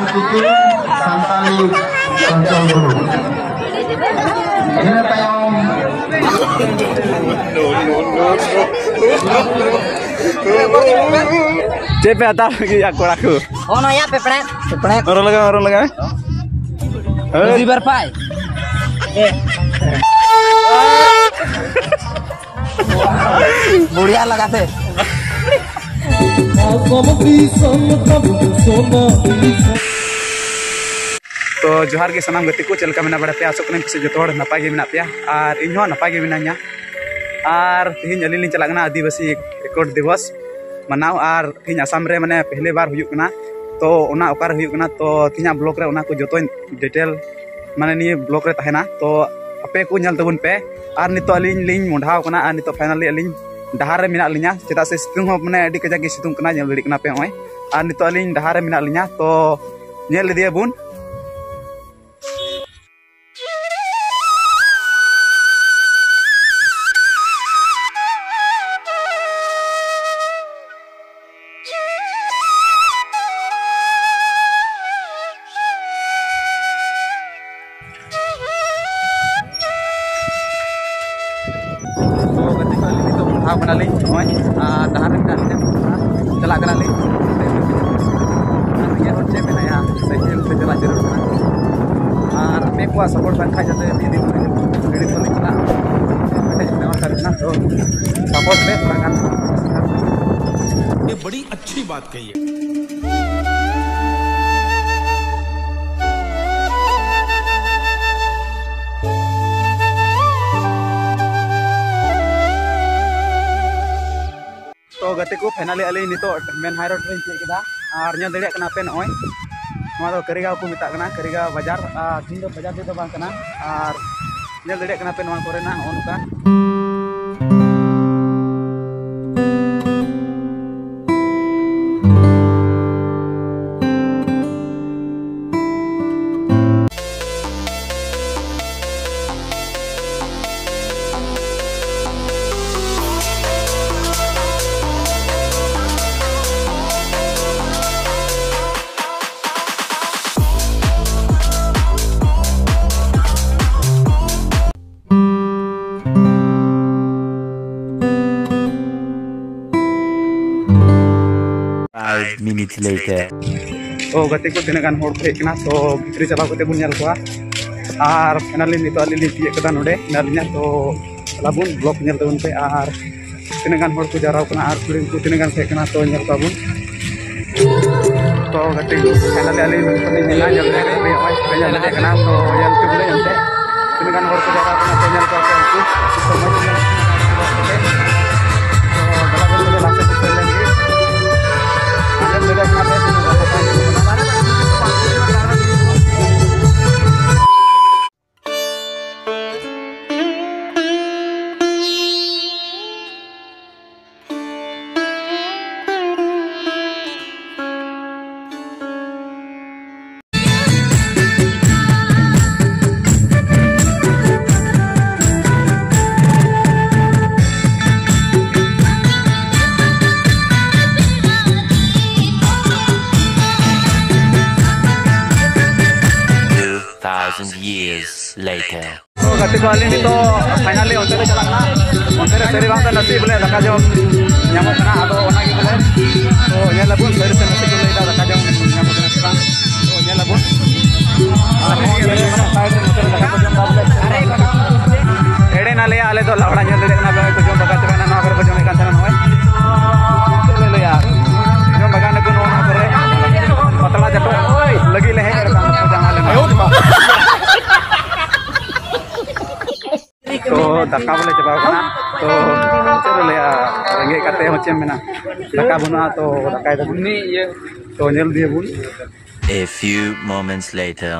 Kiki Santani Control Group. Ini tayong Cepe atas lagi aku laku. Oh no ya pepret. Orang lagi. Di berpai. Buढ़िया लगाते तो जोहार के सनाम गति को चलका मेना बड़ा पे आसो कने से जतोड़ नपाय गे मेना पे और इनहो नपाय गे मेना냐 और तीन अली लिन चलागना आदिवासी रिकॉर्ड दिवस मनाव और तीन आसाम रे माने पहले बार हुयुक कना तो ओना ओकार हुयुक कना तो तीना ब्लॉक रे ओना को जतो डिटेल माने नि ब्लॉक रे तहेना तो अपे को ñal तबुन पे और नितो अली लिन मुंढाव कना और नितो फाइनली अली डहार रे मिना लिया चेदा से सितुंग हो माने अडी कजा के सितुंग कना ñal दड़ी कना पे होय और नितो अली डहार रे मिना लिया तो ñel लिदिया बुन बना ली डहार चला करा ली चे मेना साइकिल से चला जरूर और पे को सपोर्ट रखा जाते दीदी गाड़ी तो चला करना तो सपोर्ट में थोड़ा ये बड़ी अच्छी बात कही है। तो गते को फाइनली अली नितो मेन हाई रोड रे चेक केदा और ñal दड़िया कना पे नय नोआ दो करिगांव को मेता कना करिगांव बाजार तीन दो बाजार दे दो बांग कना और ñal दड़िया कना पे नोआ कोरे ना ओनका minutes later. Oh gati ko tinagan hor thekna to bhitri chaba kote bun ñal koa ar finally nito ali li tiye kada node nalinya to labun blog ñal tabun pe ar tinagan hor ko jaraw kana ar ko tinagan thekna to ñal tabun to gati finally ali nito ni ñal ñal re pe oi pe ñal de kana to yal te bule yante tinagan hor ko jaraw kana to ñal ko ko so much to bala bala lase ko lengi years later. तो गति को अली नितो finally onte re chalana onte re seri bang nasi bole daka jom nyamok kana ado ona gi bole to nyala bun seri se nasi bole da daka jom nyamok kana sira to nyala bun are ye mana side re nasi daka jom da bole ede na le ale to lawda nyal de na be to jom baka chana na kare jom kan thana hoy chale le yaar jom baka na ko no kare patla jato lagi le he kan to jama le तो दका बोले चबा कना तो चलो ले रंगे काते होचे मेना दका बना तो दकाय दबुनी ये तो ñel दिए बुन A few moments later.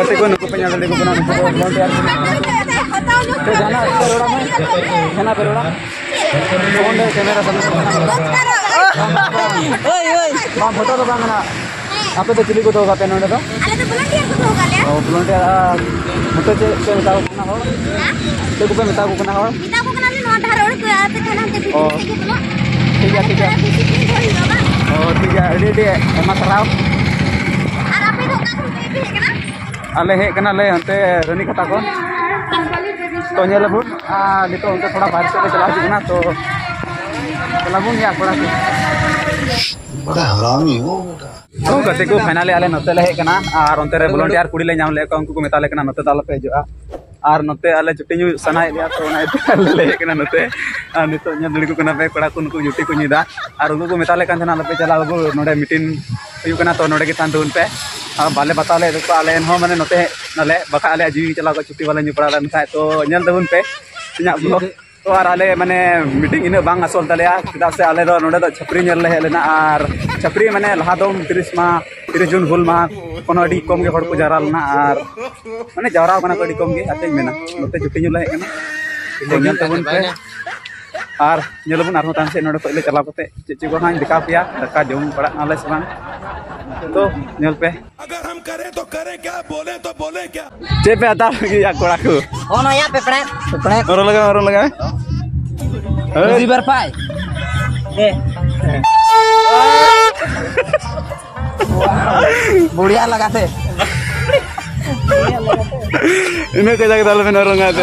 गति को नुकु पे nyala को बना नुकु volunteer तो जाना रोड़ा में खाना पे रोड़ा फोन दे कैमरा सब ओए ओए बा फोटो तो बांगना आपे तो चिली को तो गाते नोडे तो अरे तो volunteer को तो गाले ओ volunteer मतो चे मेता को ना हो ते को पे मेता को ना हो नो धारोड़ को आते थाना ते भी ठीक है ओ ठीक है रेडी एमा सराव और आपे तो का भी है ना आले हे कना ले हंते रनी कथा को तो नेलबुन नितो उनके थोड़ा बाहर से चला दिखना तो चलाबुन या थोड़ा बड़ा हरामी हो बेटा तो गते को फाइनली आले नते ले हे कना और उनते रे वॉलंटियर कुड़ी ले नाम ले को उनको को मेता ले कना नते दाल पे हिजुआ और नते आले जुटी न्यू सनाय लिया तो ना ले हे कना नते नितो nya दड़ी को कना पे कड़ा को उनको जुटी को निदा और उनको को मेता ले कान थे ना पे चला गो नोडे मीटिंग हुई कना तो नोडे के थान दून पे बाले बताले तो आले हो माने नते नले बका आले जीवी चला को छुट्टी वाला न्यू पड़ा लन खाय तो ñel दबुन पे इना ब्लॉग तो और आले माने मीटिंग इन बांग असोल तलेया किदा से आले दो नोडे दो छपरी ñel ले हेलेना और छपरी माने लहा दो 30 जून हुल मा कोनो अडी कम के हड़ को जारा लना और माने जावरा कना को अडी कम के आते मेना नते जुटी ñu ले कना तो ñel दबुन पे और ñelबुन आरो तान से नोडे पहले चला पते चेची को हां दिखा पिया दका जम पड़ा आले सबान तो ñel पे अगर हम करें तो करें क्या, बोले क्या। चे पे आता या कोड़ा को Oh no ya pepret. orang lagi Receiver pai. Buढ़िया लगाते ini kerja kita lebih orang ada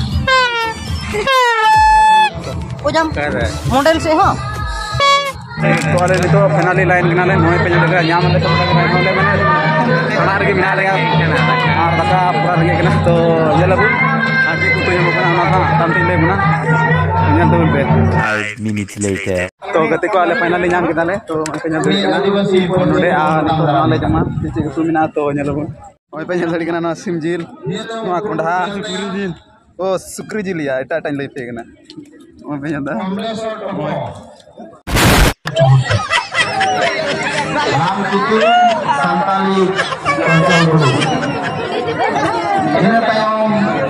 जम मॉडल से हाँ तो वाले तो फाइनली लाइन किनारे नोए पे लगा यहाँ मतलब तो लगा नोले मैंने खाना रखे मिला लेगा और बता पूरा रखे किना तो ये लगू आज को तो ये मुकना ना था तंती ले बुना यहाँ तो पे 5 minutes later. तो गति को वाले फाइनली यहाँ किनारे तो पे यहाँ किना नोले आ तो वाले जमा किसी को मिना तो यहाँ लगू और पे यहाँ लड़ी किना ना सिम झील ना कुंडा ओ सुक्री झील या इटा टाइम ले पे किना और पे यहाँ राम कुकुर संतानी कंट्रोल guru ini tayong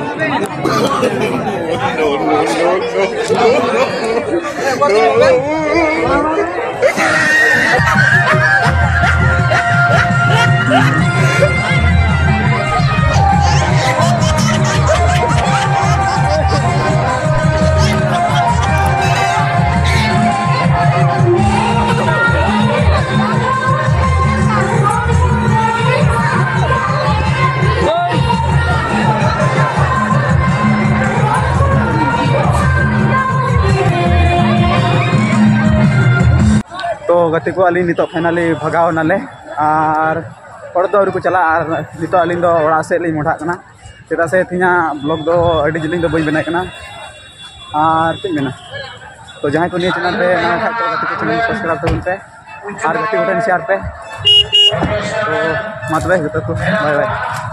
तो गति को अली नितो फाइनली भगाव नाले और और दो को चला और नितो अली दो ओड़ा से ली मोढ़ा कना चेदा से थिना ब्लॉग दो अडी जिलिंग दो बई बनाय कना और चे मेना तो जहां को निये चैनल पे ना खा तो गति को चैनल सब्सक्राइब करन पे और गति को शेयर पे तो मतबे गतो को बाय बाय।